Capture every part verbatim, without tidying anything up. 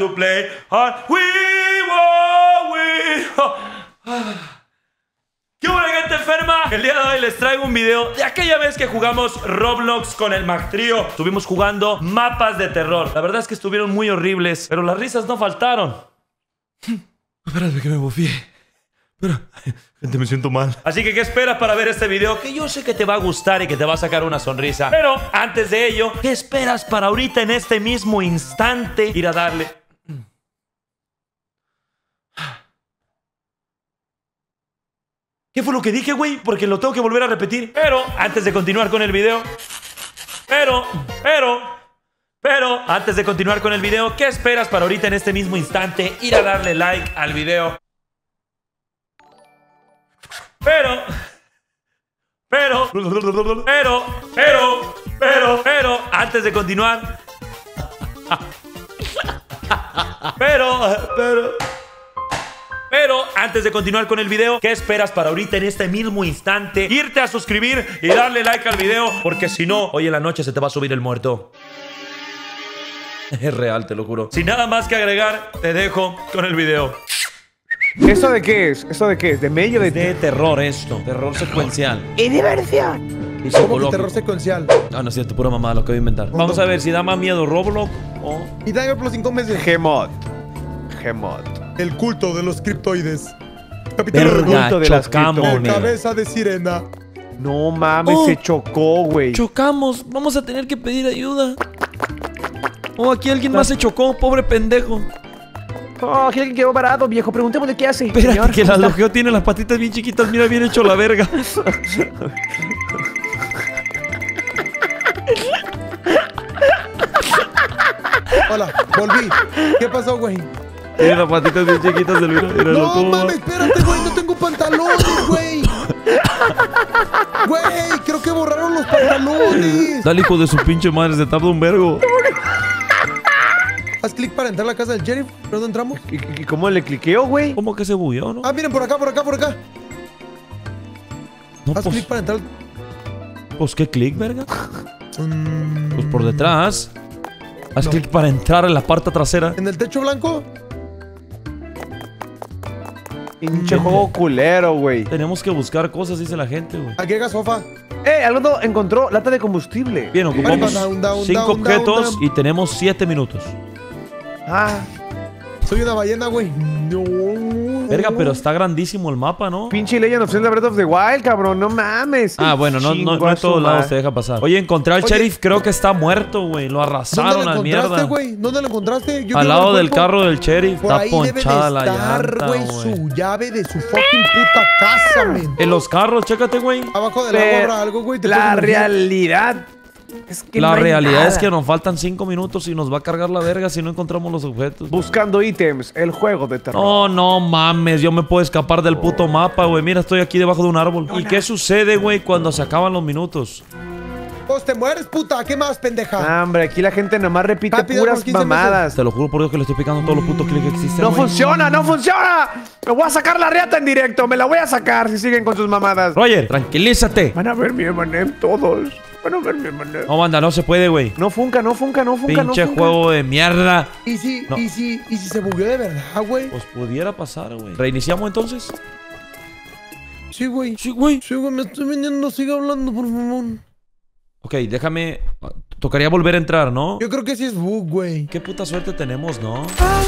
to play hard. We will, we... ¿Qué buena gente enferma? El día de hoy les traigo un video de aquella vez que jugamos Roblox con el Mactrío. Estuvimos jugando mapas de terror. La verdad es que estuvieron muy horribles, pero las risas no faltaron. Espérate que me bofié. Pero, gente, me siento mal. Así que, ¿qué esperas para ver este video? Que yo sé que te va a gustar y que te va a sacar una sonrisa. Pero, antes de ello, ¿qué esperas para ahorita, en este mismo instante, ir a darle? ¿Qué fue lo que dije, güey? Porque lo tengo que volver a repetir. Pero, antes de continuar con el video... Pero, pero... Pero, antes de continuar con el video, ¿qué esperas para ahorita, en este mismo instante, ir a darle like al video? Pero, pero, pero, pero, pero, pero, antes de continuar, pero, pero, pero, antes de continuar con el video, ¿qué esperas para ahorita, en este mismo instante, irte a suscribir y darle like al video? Porque si no, hoy en la noche se te va a subir el muerto. Es real, te lo juro. Sin nada más que agregar, te dejo con el video. ¿Eso de qué es? ¿Eso de qué es? ¿De medio de...? De terror esto, terror secuencial. ¡Y diversión! Y ¿Cómo que terror secuencial? No, no es cierto, pura mamá, lo que voy a inventar. Vamos a ver si da más miedo Roblox o... Y Tiger Plus cinco meses. Gmod. Gmod. El culto de los criptoides. Capitán Verga, de las chocamos, El mira. cabeza de sirena. No mames, Oh. se chocó, güey. Chocamos, vamos a tener que pedir ayuda. Oh, aquí alguien más se chocó, pobre pendejo. Oh, aquí alguien quedó parado, viejo. Preguntémosle qué hace. Espérate, Señor, que el ¿cómo está? alojeo tiene las patitas bien chiquitas. Mira, bien hecho la verga. Hola, volví. ¿Qué pasó, güey? Tiene las patitas bien chiquitas del video. Míralo, No cómo va. mames, espérate, güey. No tengo pantalones, güey. Güey, creo que borraron los pantalones. Dale, hijo de su pinche madre, se tarda un vergo. Haz clic para entrar a la casa del sheriff. ¿Pero dónde entramos? ¿Y, y cómo le cliqueo, güey? ¿Cómo que se bugueó, no? Ah, miren, por acá, por acá, por acá. No, Haz pues, clic para entrar. pues, ¿qué clic, verga? Mm, Pues por detrás. Haz No. clic para entrar en la parte trasera. ¿En el techo blanco? Pinche juego culero, güey. Tenemos que buscar cosas, dice la gente, güey. Agrega sofá. Eh, Alonso encontró lata de combustible. Bien, ocupamos Down, down, cinco down, objetos down, down. y tenemos siete minutos. Ah, Soy una ballena, güey. No. Verga, pero está grandísimo el mapa, ¿no? pinche Legend of Zelda Breath of the Wild, cabrón. No mames. Ah, bueno, no, no, Chingo no a en su todos lados madre. te deja pasar. Oye, encontré al Oye. sheriff, creo que está muerto, güey. Lo ¿Dónde arrasaron lo a encontraste, mierda. güey? ¿Dónde lo encontraste? Yo Al quiero lado ver el del cuerpo. carro del sheriff. Por Está ahí debe de ponchada la estar, llanta, güey, güey. su llave de su fucking puta casa, men. En los carros, chécate, güey. Abajo de la Pero gorra algo, güey. te La puedes mover. realidad es que La no hay realidad nada. es que nos faltan cinco minutos y nos va a cargar la verga si no encontramos los objetos. Buscando ítems, el juego de terror. Oh, no mames, yo me puedo escapar del puto mapa, güey. Mira, estoy aquí debajo de un árbol. ¿Y qué sucede, güey, cuando se acaban los minutos? Pues te mueres, puta. ¿Qué más, pendeja? Ah, hombre, aquí la gente nomás repite Rápido, puras unos quince mamadas. Te lo juro por Dios que le estoy picando todos los putos clics que existen, ¡No güey. funciona, no funciona! Me voy a sacar la riata en directo, me la voy a sacar si siguen con sus mamadas. Roger, tranquilízate. Van a ver mi Emanem todos. Van a ver mi Emanem. No, banda, no se puede, güey. No funca, no funca, no funca, Pinche no funca. juego de mierda. ¿Y si, No. y si, y si se bugueó de verdad, güey? Pues pudiera pasar, güey. ¿Reiniciamos entonces? Sí, güey. Sí, güey. Sí, güey, me estoy viniendo. Sigue hablando, por favor. Ok, déjame... Tocaría volver a entrar, ¿no? Yo creo que sí es bug, güey. Qué puta suerte tenemos, ¿no?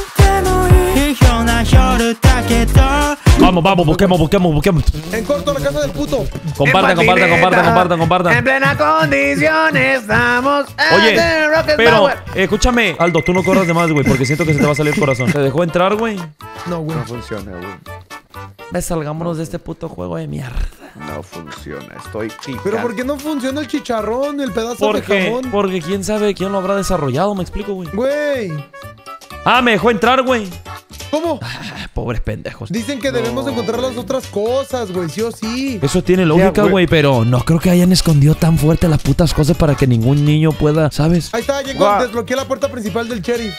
Vamos, vamos, busquemos, busquemos, busquemos. En corto, la casa del puto. Compartan, En compartan, compartan, patineta, compartan, En compartan. plena condición estamos. Oye, en el Rocket pero, Power. eh, escúchame, Aldo, tú no corras de más, güey, porque siento que se te va a salir el corazón. ¿Te dejó entrar, güey? No, güey. No funciona, güey. Ve, salgámonos de este puto juego de mierda. No funciona, estoy picando. Pero ¿por qué no funciona el chicharrón, el pedazo de Porque, jamón? porque quién sabe quién lo habrá desarrollado, me explico, güey. Güey. Ah, me dejó entrar, güey. ¿Cómo? Ah, pobres pendejos. Dicen que debemos encontrar las otras cosas, güey, sí o sí. Eso tiene lógica, güey. güey, pero no creo que hayan escondido tan fuerte las putas cosas para que ningún niño pueda, ¿sabes? Ahí está, ya Guau. desbloqueé la puerta principal del sheriff.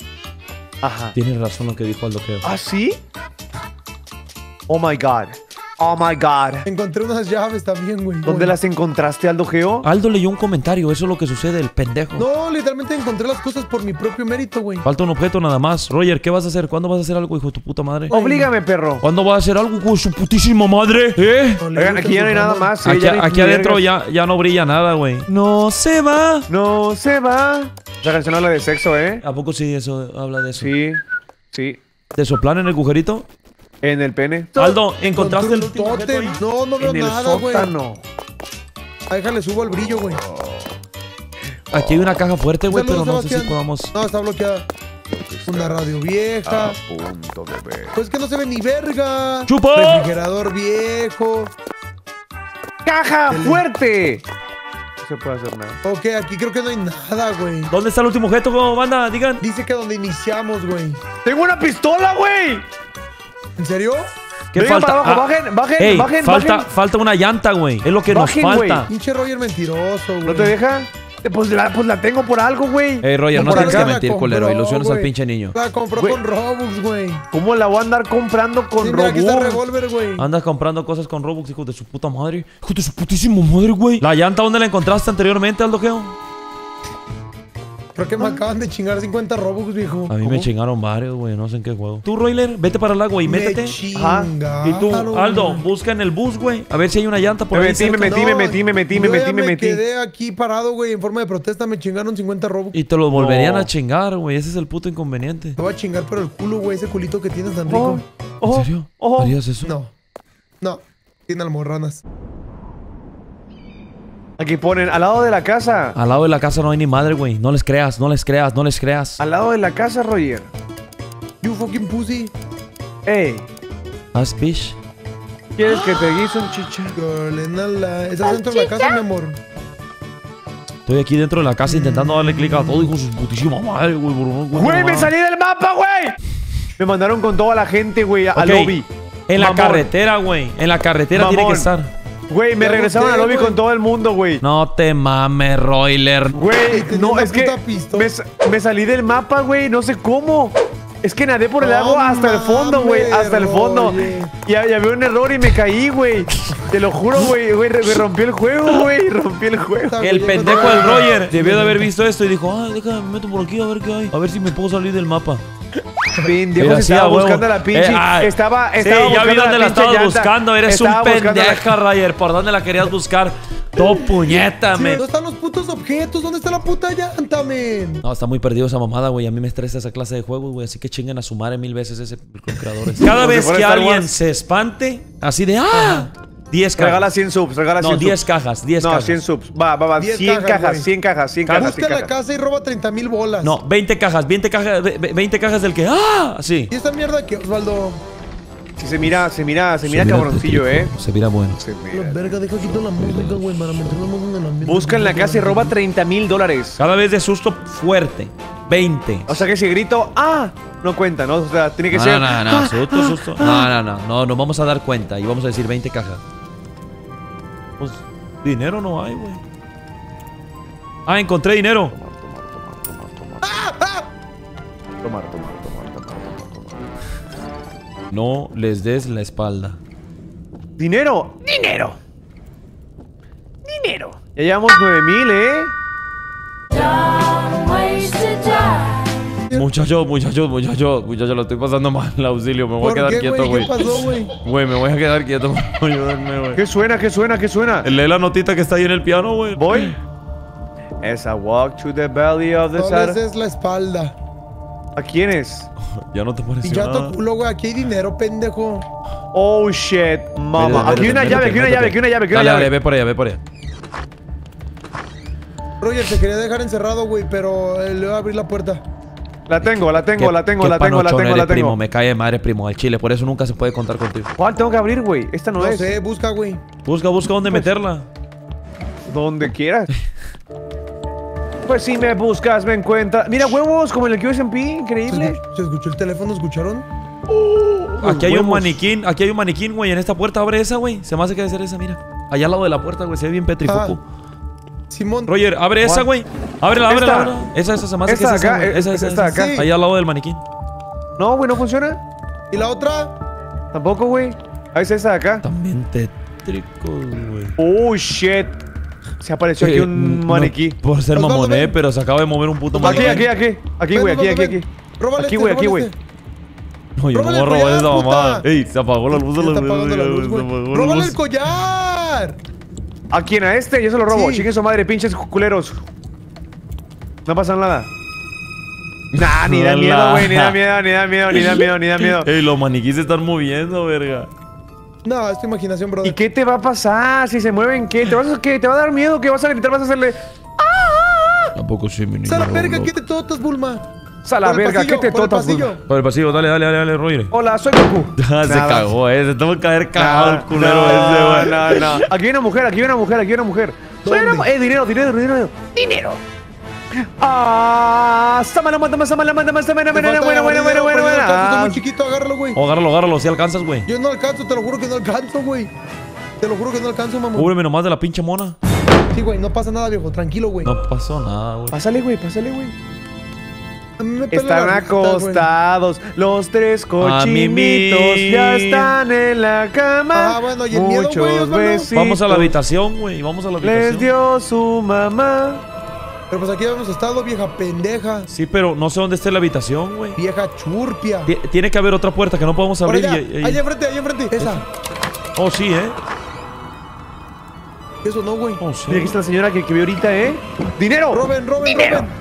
Ajá. Tienes razón lo que dijo Aldo, creo. ¿Ah, sí? Oh my god. Oh my God. Encontré unas llaves también, güey. ¿Dónde las encontraste, Aldo Geo? Aldo leyó un comentario, eso es lo que sucede, el pendejo. No, literalmente encontré las cosas por mi propio mérito, güey. Falta un objeto nada más. Roger, ¿qué vas a hacer? ¿Cuándo vas a hacer algo, hijo de tu puta madre? Oblígame, perro. ¿Cuándo vas a hacer algo, hijo de su putísima madre? ¿Eh? No, le Oigan, gusta aquí ya no hay su nada fama. más. sí, Aquí, ya no hay aquí ni adentro vergas. ya, ya no brilla nada, güey. No se va. No se va. La canción habla de sexo, ¿eh? ¿A poco sí eso habla de eso? Sí, sí. ¿Te soplan en el agujerito? En el pene. Aldo, ¿encontraste el Encontré último un objeto ahí? tótem. No, no veo En el nada, güey. sótano. Ah, déjale, subo el brillo, güey. Aquí hay una caja fuerte, güey, pero Saludos, no sé si Sebastián. podamos... No, está bloqueada. Una radio vieja. Punto de ver. Pues que no se ve ni verga. ¡Chupa! Refrigerador viejo. ¡Caja El- fuerte! No se puede hacer nada. Ok, aquí creo que no hay nada, güey. ¿Dónde está el último objeto, banda? Digan. Dice que donde iniciamos, güey. ¡Tengo una pistola, güey! ¿En serio? ¿Qué Vengan falta? para abajo, Ah, bajen, bajen, ey, bajen, falta, bajen. falta una llanta, güey. Es lo que Bajen, nos güey. falta. Pinche Roger mentiroso, güey. ¿No te deja? Eh, Pues la, pues la tengo por algo, güey. Ey, Roger, no Por tienes acá que la mentir, compró, culero. Ilusiones al güey. pinche niño. La compró Güey. con Robux, güey. ¿Cómo la voy a andar comprando con Sí, mira, aquí está el Robux? revólver, güey. Andas comprando cosas con Robux, hijo de su puta madre. Hijo de su putísima madre, güey. ¿La llanta dónde la encontraste anteriormente, Aldo Geo? Creo que me acaban de chingar cincuenta Robux, viejo. A mí me ¿Cómo? chingaron varios, güey. No sé en qué juego. Tú, Royler, vete para el agua y Me métete. chingaron. Y tú, Aldo, busca en el bus, güey. A ver si hay una llanta por Me ahí. metí, me cerca. metí, me metí, me metí, me yo metí, ya me metí. quedé aquí parado, güey, en forma de protesta. Me chingaron cincuenta Robux. Y te lo volverían No. a chingar, güey. Ese es el puto inconveniente. Te voy a chingar por el culo, güey, ese culito que tienes tan Oh, rico. oh, ¿En serio? oh. ¿Harías eso? No, no, tiene almorranas. Aquí ponen, al lado de la casa. Al lado de la casa no hay ni madre, güey. No les creas, no les creas, no les creas. Al lado de la casa, Roger. You fucking pussy. Ey, Haz bitch. ¿quieres que te guise un chicha? Girl, en la... ¿Estás dentro de la casa, mi amor? Estoy aquí dentro de la casa intentando darle clic a todo, hijo de su putísima madre, güey. por no encuentro ¡Güey, me nada. salí del mapa, güey! Me mandaron con toda la gente, güey, al Ok, lobby. En la Mamón. carretera, güey. En la carretera tiene Mamón. que estar. Güey, me Ya regresaron volteé, al lobby güey. con todo el mundo, güey. No te mames, Royler. Güey, tenía no, una es que puta pistola. me, sa- me salí del mapa, güey, no sé cómo. Es que nadé por el No agua hasta el fondo, güey, mames, hasta el fondo. Roger. Y ya, ya había un error y me caí, güey. Te lo juro, güey, güey, re- me rompió el juego, güey, rompí el juego. El pendejo del Roger debió de haber visto esto y dijo, ah, déjame, me meto por aquí a ver qué hay. A ver si me puedo salir del mapa. Pendejo, Mira, se sí, estaba a huevo. buscando la pinche. Eh, ah, estaba, sí, estaba ya vi buscando dónde la pinche estabas llanta. buscando. Eres Estaba un buscando la- pendeja, Roger. ¿Por dónde la querías buscar? Todo puñeta, Sí, men. ¿dónde están los putos objetos? ¿Dónde está la puta llanta, men? No, está muy perdido esa mamada, güey. A mí me estresa esa clase de juegos, güey. Así que chinguen a su madre mil veces ese con creadores. Cada Como si vez fuera que Star alguien Wars. se espante, así de ¡ah! diez cajas. Regala cien subs, regala No, cien diez subs. cajas, diez No, cajas. cien subs. Va, va, va. diez cien cajas, cajas, güey. cien cajas, cien cajas, Busca cien la cajas. casa y roba treinta mil bolas. No, veinte cajas, veinte cajas, ve- ve- veinte cajas del que ¡ah! Así. ¿Y esta mierda qué, Osvaldo? Sí, se mira, se mira, se mira mira cabroncillo, eh. tétrico, Se mira bueno. Se La mira. verga, deja quitar la música, güey, para meter la música en la misma. Busca en la casa y roba treinta mil dólares. Cada vez de susto fuerte. veinte. O sea que si grito, ¡ah! No cuenta, ¿no? O sea, tiene que No, ser. no, no, no, susto, susto. No, no, no, no, nos vamos a dar cuenta y vamos a decir veinte cajas. Pues dinero no hay, güey. Ah, encontré dinero. Tomar, tomar, tomar, tomar, tomar, tomar. No les des la espalda. ¡Dinero! ¡Dinero! ¡Dinero! Ya llevamos nueve mil, ¿eh? Muchacho, muchacho, muchacho, muchacho, lo estoy pasando mal, auxilio, me voy a ¿Por quedar qué, quieto, güey? güey. ¿Qué pasó, güey? Güey, me voy a quedar quieto, ayúdenme, güey. ¿Qué suena? ¿Qué suena? ¿Qué suena? Lee la notita que está ahí en el piano, güey. Voy. As I walk to the belly of the No sad. les des la espalda. ¿A quién es? Ya no te pareció Pinchato nada. culo, güey. Aquí hay dinero, pendejo. Oh shit, mama. Vete, Aquí hay una vete, llave, vete, aquí hay una vete. llave, aquí hay una llave, aquí hay una Dale, dale, llave. ve por allá, ve por allá. Roger, te quería dejar encerrado, güey, pero eh, le voy a abrir la puerta. La tengo, la tengo, Qué- la tengo, qué la tengo, la panochón tengo, eres, la primo, tengo. me cae de madre, primo, al chile, por eso nunca se puede contar contigo. ¿Cuál tengo que abrir, güey? Esta no, No es. sé, busca, güey. Busca, busca dónde meterla. Donde quieras. Pues si me buscas, me encuentras. Mira, huevos, como en el Q S M P, ¿Se increíble. escuchó, se escuchó el teléfono? ¿Escucharon? Aquí hay un huevos. maniquín, aquí hay un maniquín, güey, en esta puerta, abre esa, güey. Se me hace que debe ser esa, mira. Allá al lado de la puerta, güey, se ve bien petrifoco. Simón. Roger, abre esa, güey. Ábrela, ábrela, Esta. ábrela. Esa, esa, se me hace que Esta es esa, acá, güey. Esa, esa, esta esa. acá. Ahí al lado del maniquín. No, güey, no funciona. ¿Y la otra? Tampoco, güey. Ah, es esa de acá. También tétricos, güey. Oh, shit. Se apareció aquí Eh, un no, maniquí. por ser Osvaldo, mamoné, ven. pero se acaba de mover un puto Aquí, maniquí. aquí, aquí. Aquí, Ven, güey, aquí, Osvaldo, aquí, ven. aquí. Róbale Aquí, este, güey, aquí, róbale güey. este. No, yo no Róbale voy a el robar esa collar, mamada. puta. Ey, se apagó la luz de Ya la está apagando la luz, se güey. apagó la ¡Róbale luz. el collar! ¿A quién? ¿A este? Yo se lo robo. Sí. Chingue su madre, pinches culeros. No pasa nada. Nah, ni da Hola. miedo, güey. Ni da miedo, ni da miedo, ni da miedo, ni da miedo. Ey, los maniquíes se están moviendo, verga. No, es tu imaginación, ¿Y brother. qué te va a pasar si se mueven? ¿Qué? ¿Te vas a qué? ¿Te va a dar miedo? ¿Qué vas a gritar? ¿Vas a hacerle? Tampoco soy mi niño. ¡Sala verga! Roblox. ¿Qué te totas, Bulma? Sala Por el verga, pasillo, ¿qué te por el totas, pasillo. Bulma? Por el pasillo, dale, dale, dale, dale, Roger. Hola, soy Goku. Ah, se Nada. cagó, eh. Se tuvo que haber cagado el No, culero no, ese, güey. no, no. Aquí hay una mujer, aquí hay una mujer, aquí hay una mujer. Soy ¿Dónde? una mu- Eh, dinero, dinero, dinero. Dinero. Ah, samana, manda, samana, manda, samana, Te buena, falta buena, buena, buena, dinero, buena, pero yo no alcanzo, Estoy buena. muy chiquito, agárralo, güey. Oh, agárralo, agárralo, si alcanzas, güey. Yo no alcanzo, te lo juro que no alcanzo, güey. Te lo juro que no alcanzo, mamá. Cúbreme nomás de la pinche mona. Sí, güey, no pasa nada, viejo. Tranquilo, güey. No pasó nada, güey. Pásale, güey, pásale, güey. A mí me pelan Están las risitas, güey. acostados, los tres A mí cochinitos mi- ya están en la cama. Ah, bueno, ¿y el miedo, güey, Muchos Osvaldo? besitos Vamos a la habitación, güey. Vamos a la habitación. les dio su mamá. Pero pues aquí habíamos estado, vieja pendeja. Sí, pero no sé dónde está la habitación, güey. Vieja churpia. Ti- Tiene que haber otra puerta que no podemos Por abrir. allá, y- y- allá enfrente, allá enfrente. Esa. Oh, sí, eh. Eso no, güey. Oh, sí. Mira, aquí está la señora que, que vi ahorita, ¿eh? ¡Dinero! Roben, roben, ¡Dinero! roben.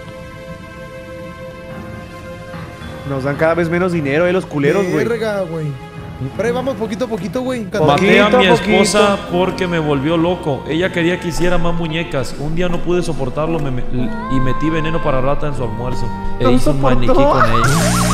Nos dan cada vez menos dinero, eh, los culeros, güey. Verga, güey. Pero ahí vamos poquito a poquito, güey. Maté a Poquito mi a poquito. esposa porque me volvió loco. Ella quería que hiciera más muñecas. Un día no pude soportarlo me- me- y metí veneno para rata en su almuerzo. E No hice un soportó. maniquí con ella.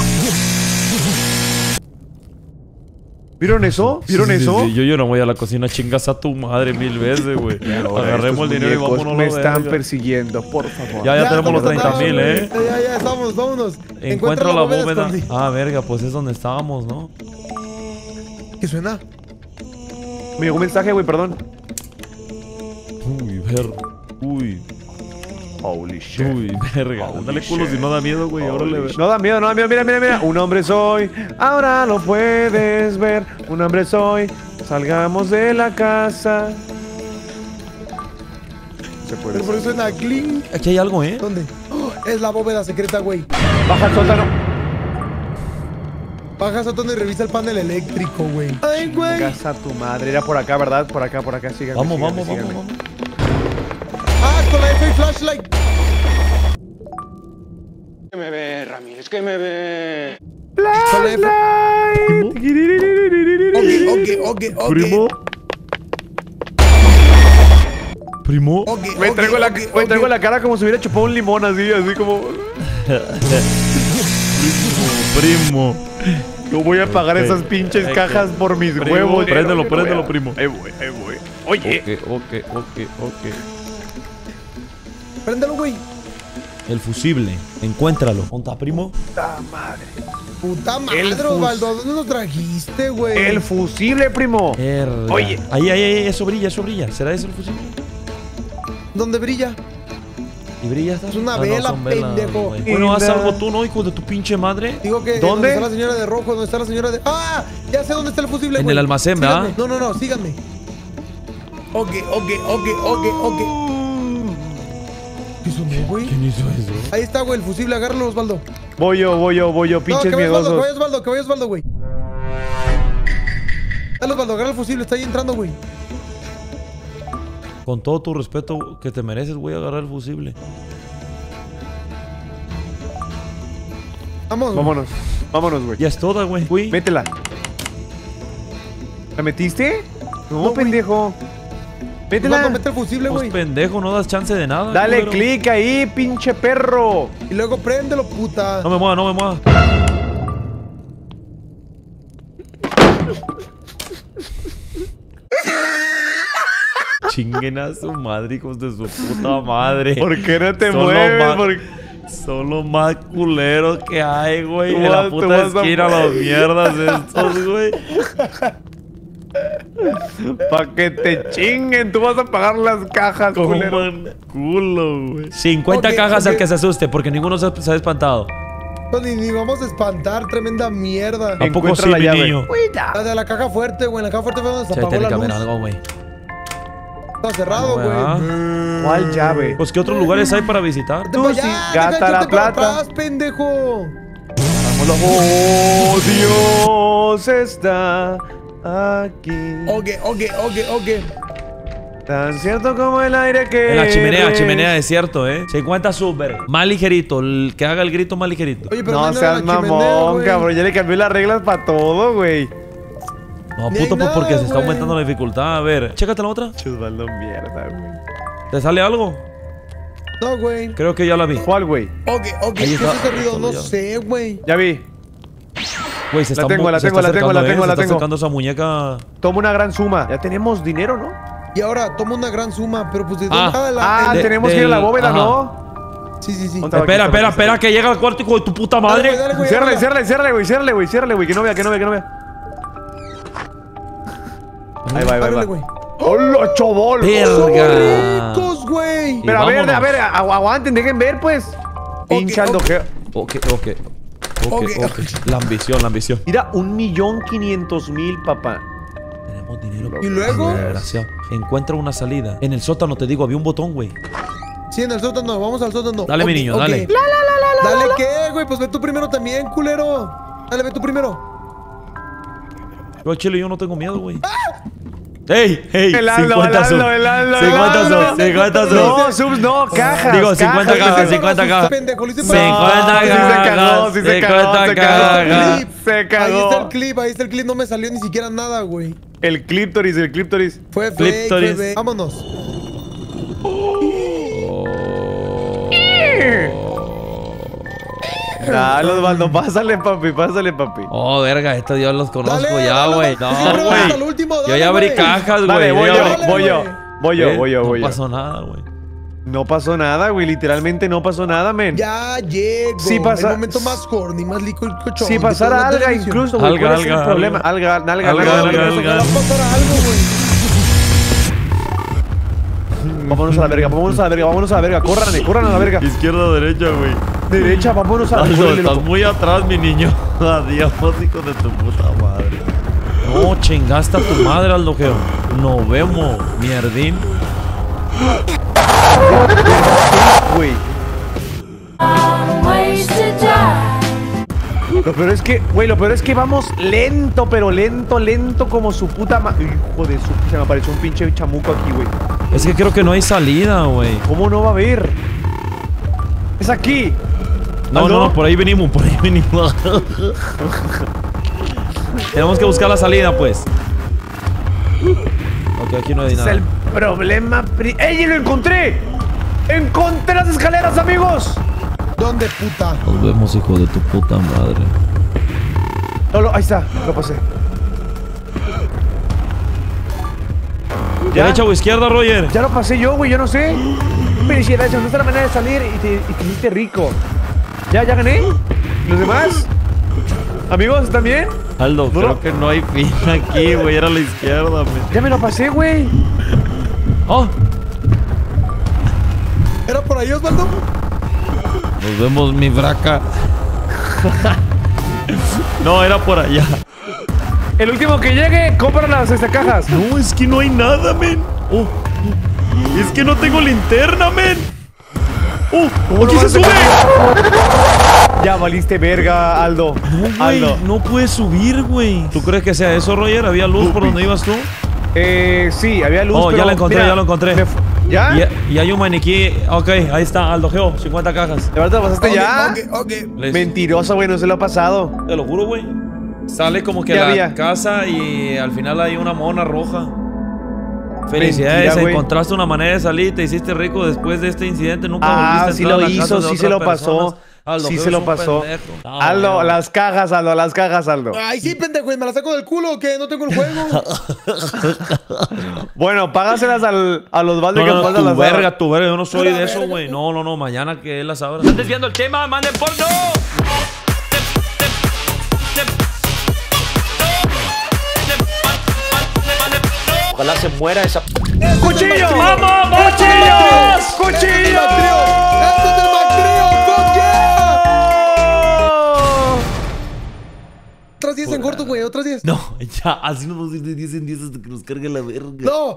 ¿Vieron eso? ¿Vieron Sí, sí, eso? sí, Yo, yo no voy a la cocina, chingas a tu madre mil veces, güey. Agarremos el dinero y Muñecos vámonos. me la están verga. persiguiendo, por favor. Ya, ya, tenemos los ¿dónde treinta mil, andamos, eh. güey? Ya, ya, estamos, vámonos. Encuentra la bóveda. escondida. Ah, verga, pues es donde estábamos, ¿no? ¿Qué suena? Me llegó un mensaje, güey, perdón. Uy, verga. Uy, Holy shit. uy, verga. Holy Ándale culo shit. si no da miedo, güey. Órale, ve. No da miedo, no da miedo. Mira, mira, mira. Un hombre soy. Ahora lo puedes ver. Un hombre soy. Salgamos de la casa. Se puede. Pero por eso suena cling. Aquí hay algo, ¿eh? ¿Dónde? Oh, es la bóveda secreta, güey. Baja el sótano. Baja sótano y revisa el panel eléctrico, güey. Ay, güey. Casa tu madre. Era por acá, ¿verdad? Por acá, por acá. Síganme, Vamos, síganme, vamos, vamos, síganme. vamos. Ah, con la F y flashlight. Que me ve, Ramírez, que me ve. Con la F. Ok, ok, ok, ok. Primo. Primo. Ok, Me ok, traigo, la, ok, me ok. traigo la cara como si hubiera chupado un limón así, así como... Primo. Yo voy a pagar Ok. esas pinches Ok. cajas por mis Primo, huevos. préndelo, préndelo, primo. Ahí voy, ahí voy. Oye. Ok, ok, ok, ok. Préndelo, güey. El fusible. Encuéntralo. ¿Dónde está, primo? Puta madre. Puta El madre, fus- Osvaldo. ¿Dónde lo trajiste, güey? El fusible, primo. Verga. Oye. Ahí, ahí, ahí, eso brilla, eso brilla. ¿Será eso el fusible? ¿Dónde brilla? ¿Y brilla? ¿Está? Es una Ah, no, vela, son velas, pendejo. güey. Bueno, haz Linda. algo tú, ¿no, hijo de tu pinche madre? Digo que. ¿Dónde? ¿Dónde está la señora de rojo? ¿Dónde está la señora de.? ¡Ah! Ya sé dónde está el fusible, En güey. el almacén, Síganme. ¿verdad? No, no, no, síganme. Ok, ok, ok, ok, ok. ¿Qué sonó, güey? ¿Quién hizo eso? Ahí está, güey, el fusible. Agárralo, Osvaldo. Voy yo, voy yo, voy yo, No, pinches que vaya Osvaldo, que miedosos. vaya Osvaldo, que vaya Osvaldo, güey. Dale, Osvaldo, agarra el fusible. Está ahí entrando, güey. Con todo tu respeto que te mereces, voy a agarrar el fusible. Vamos. güey. Vámonos, vámonos, güey. Ya es toda, güey. Güey. Métela. ¿La metiste? No, No, güey. pendejo. Osvaldo, Métela. mete el fusible, Pues güey. pendejo, no das chance de nada. Dale culero. clic ahí, pinche perro. Y luego préndelo, puta. No me mueva, no me mueva. Chinguen a su madre, hijos de su puta madre. ¿Por qué no te Son los mueves? más- ¿Por- Son los más culeros que hay, güey. Tú En la vas- tú puta vas a- esquina, los mierdas estos, güey. Pa' que te chinguen, tú vas a pagar las cajas, culero. Coman culo, güey. cincuenta Ok, cajas ok. al que se asuste, porque ninguno se, se ha espantado. No, ni, ni vamos a espantar, tremenda mierda. ¿A poco Encuentra sí, la mi llave. niño? La de la caja fuerte, güey. La caja fuerte fue donde se Sí, apagó tiene la que luz. haber algo, güey. Está cerrado, No, ¿verdad? güey. ¿Cuál llave? Pues, ¿qué otros lugares hay para visitar? Vete pa' sí, allá, gata deja de la echarte para plata. atrás, pendejo. ¡Oh, Dios está aquí! Ok, ok, ok, ok. Tan cierto como el aire que... En la chimenea, eres. chimenea de cierto, ¿eh? cincuenta super. Más ligerito, el que haga el grito más ligerito. Oye, pero No no seas era la chimenea, mamón, güey. cabrón. Ya le cambié las reglas para todo, güey. No, Ni hay puto, pues nada, porque se está güey. aumentando la dificultad. A ver, chécate la otra. Chusvaldo, mierda, güey. ¿Te sale algo? No, güey. Creo que ya la vi. ¿Cuál, güey? Ok, ok. ¿Qué Ahí es está. ese ruido? No Ya. sé, güey. Ya vi. Güey, se La está, tengo, mu- la se tengo, está la tengo, acercando, la ¿eh? tengo, Se la está tengo. acercando esa muñeca. Toma una gran suma. Ya tenemos dinero, ¿no? Y ahora toma una gran suma, pero pues de Ah. dónde la... Ah, el- de- tenemos que ir a la del- bóveda, ajá. ¿no? Sí, sí, sí. ¿Dónde? Espera, aquí está, espera, aquí está. espera, que llega al cuarto, hijo de tu puta Dale, madre. güey, dale, güey, Ciérrale, dale. ciérrale, ciérrale, güey, ciérrale, güey, ciérrale, güey. Que no vea, que no vea, que no vea. Ahí va, ahí va, ahí Ábrele, va. güey. ¡Hola, chobol! Verga. ¡Ricos, güey! Y Pero a ver, vámonos. a ver, agu- aguanten, dejen ver, pues. Pinche Aldo, ok. que- Ok, ok. Ok, Ok, ok. La ambición, la ambición. Mira, un millón quinientos mil, papá. Tenemos dinero. ¿Y luego? Desgraciado. Encuentra una salida. En el sótano, te digo, había un botón, güey. Sí, en el sótano, vamos al sótano. Dale, mi Ok, niño, ok. dale. ¿Dale qué, güey? Pues ve tú primero también, culero. Dale, ve tú primero. Yo al chile yo no tengo miedo, güey. ¡Ey! ¡Ey! El Aldo, cincuenta el sub. Aldo, el Aldo, el cincuenta Aldo. sub, cincuenta sub. No, subs, no, cajas. Digo, cincuenta cajas, cajas, pendejo. cincuenta cajas. Pendejo, lo hice para- cincuenta Sí se cagó, sí se cagó, cincuenta se cagas. cagó. Clip. Se Ahí está el cagó. clip, ahí está el clip. No me salió ni siquiera nada, güey. El cliptoris, el cliptoris. Fue fake, Cliptoris. fue fake. Vámonos. Dale, Osvaldo, pásale, papi, pásale, papi. Oh, verga, estos yo los conozco Dale, ya, dale, güey. dale. No, Siempre vas güey. hasta el último, Yo dale, ya abrí güey. cajas, güey. Dale, voy ya yo, abrí- Dale, voy yo. güey. Voy yo, ¿Eh? voy yo, voy No yo. pasó nada, güey. No pasó nada, güey. Literalmente no pasó nada, men. Ya llego. Sí pasa- El momento más horny, más lico cochón. Si pasara algo incluso, güey. Alga, ¿Cuál es el alga, problema? alga. Alga, alga, Alga, alga, alga, alga. alga. Ojalá pasara algo, güey. Vámonos a la verga, vámonos a la verga, vámonos a la verga. Córranle, corran a la verga. Izquierda o derecha, güey. Derecha, vámonos a la Aldo, verga. estás muy atrás, mi niño. Adiós, hijo de tu puta madre. No, chingaste a tu madre, Aldo, Geo. Nos vemos, mierdín. Güey. ways to die. Lo peor es que, güey, lo peor es que vamos lento, pero lento, lento como su puta ma... Hijo de su... Se me apareció un pinche chamuco aquí, güey. Es que creo que no hay salida, güey. ¿Cómo no va a haber? Es aquí. No, ¿Aldo? no, no, por ahí venimos, por ahí venimos. Tenemos que buscar la salida, pues. Ok, aquí no hay Ese es nada. el problema... pri- ¡Ey, lo encontré! ¡Encontré las escaleras, amigos! ¿Dónde, puta? Nos vemos, hijo de tu puta madre. No, lo- ahí está, lo pasé. ¿Ya? ¿Derecha o izquierda, Roger? Ya lo pasé yo, güey, yo no sé. Felicidades, encontraste la manera de salir y te, y te hiciste rico. ¿Ya, ya gané? ¿Los demás? ¿Amigos, también? Aldo, No, creo no. que no hay fin aquí, güey. Era a la izquierda, men. Ya me lo pasé, güey. Oh, ¿Era por ahí, Osvaldo? nos vemos, mi braca. No, era por allá. El último que llegue, compra las este, cajas. No, es que no hay nada, men. Oh, es que no tengo linterna, men. Oh, ¿Cómo aquí no se vas a sube. Ya valiste verga, Aldo. No, güey, Aldo. no puedes subir, güey. ¿Tú crees que sea eso, Roger? ¿Había luz por donde ibas tú? Eh, sí, había luz. Oh, ya pero, la encontré, mira, ya lo encontré. me fu- ¿Ya? Y, y hay un maniquí. Ok, ahí está, Aldo Geo, cincuenta cajas. ¿De verdad te lo pasaste ya? Ok, ok. Listo. Mentiroso, güey, no se lo ha pasado. Te lo juro, güey. Sale como que ¿Qué la había? casa y al final hay una mona roja. Felicidades, Mentira, güey. encontraste una manera de salir, te hiciste rico después de este incidente. Nunca Ah, volviste a sí entrar lo a la casa hizo, de sí se otras lo pasó. personas. Aldo, Sí Geo se es lo un pasó. pendejo. No, Aldo, güey. las cajas, Aldo, las cajas, Aldo. Ay, sí, pendejo, ¿me la saco del culo o qué? No tengo el juego. Bueno, págaselas al, a los baldes No, que no, no, faltan tu las verga, tu verga, yo no soy Pura de eso, verga. güey. No, no, no, mañana que él las abra. ¿Están desviando el tema? ¡Manden porno! Ojalá se muera esa. ¡Cuchillo! ¡Vamos, vamos! ¡Cuchillo! ¡Este es el Mactrío! ¡Fuck corto, güey. Otras diez. No, ya, así nos vamos a ir de diez en diez hasta que nos cargue la verga. No.